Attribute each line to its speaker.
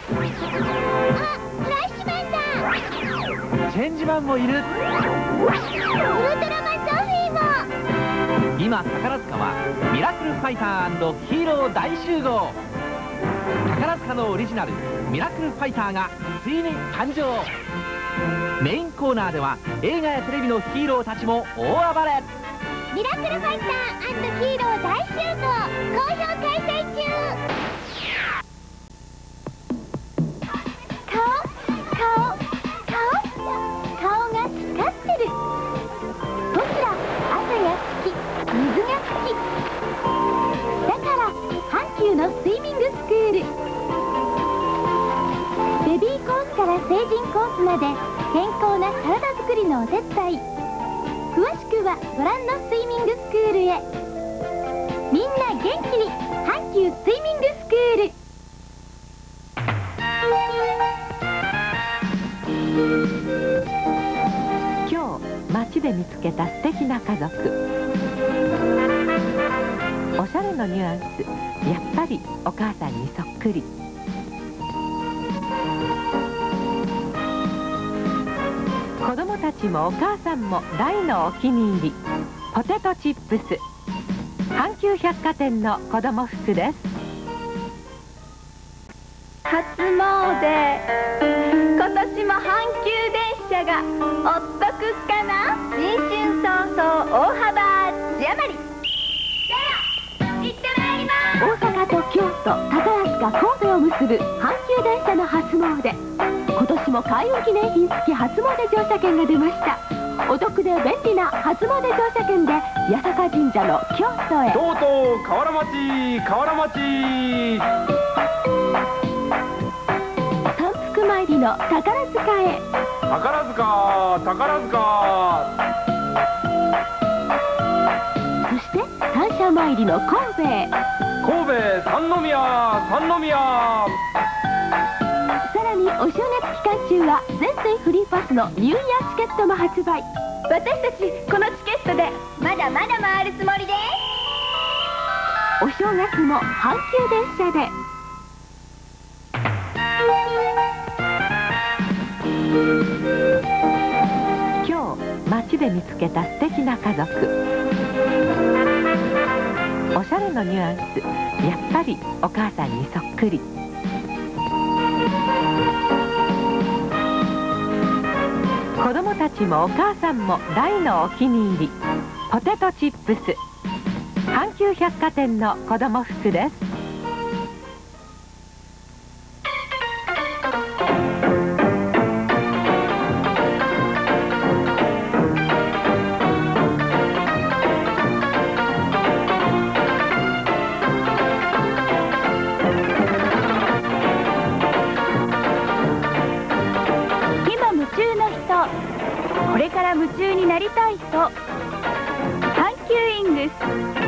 Speaker 1: フラッシュマンだ。
Speaker 2: チェンジマンもいる。
Speaker 1: ウルトラマンゾフィーも。
Speaker 2: 今宝塚はミラクルファイター&ヒーロー大集合。宝塚のオリジナルミラクルファイターがついに誕生。メインコーナーでは映画やテレビのヒーローたちも大暴れ。
Speaker 1: ミラクルファイター&ヒーロー大集合好評開催中。顔が光ってる。僕ら朝や月、水が好きだから阪急のスイミングスクール。ベビーコースから成人コースまで健康な体づくりのお手伝い。詳しくはご覧のスイミングスクールへ。みんな元気に阪急スイミングスクール。
Speaker 3: 今日街で見つけた素敵な家族。おしゃれのニュアンス、やっぱりお母さんにそっくり。子供たちもお母さんも大のお気に入り、ポテトチップス。阪急百貨店の子供服です。
Speaker 4: 初詣、今年も阪急電車がおっとくかな。新春早々大幅字余り。では行ってまいります。
Speaker 1: 大阪と京都、宝塚、神戸を結ぶ阪急電車の初詣。今年も開運記念品付き初詣乗車券が出ました。お得で便利な初詣乗車券で八坂神社の京都へ。
Speaker 5: とうとう河原町、河原町。
Speaker 1: 三福参りの宝塚へ。
Speaker 5: 宝塚、宝塚。
Speaker 1: そして三社参りの神戸へ。
Speaker 5: 神戸、三宮、三宮。
Speaker 1: さらにお正月期間中は全線フリーパスのニューイヤーチケットも発売。
Speaker 4: 私たちこのチケットでまだまだ回るつもりです。
Speaker 1: お正月も阪急電車で。
Speaker 3: 今日街で見つけた素敵な家族。おしゃれのニュアンス、やっぱりお母さんにそっくり。子供たちもお母さんも大のお気に入り、ポテトチップス。阪急百貨店の子供服です。
Speaker 4: これから夢中になりたい人、阪急イングス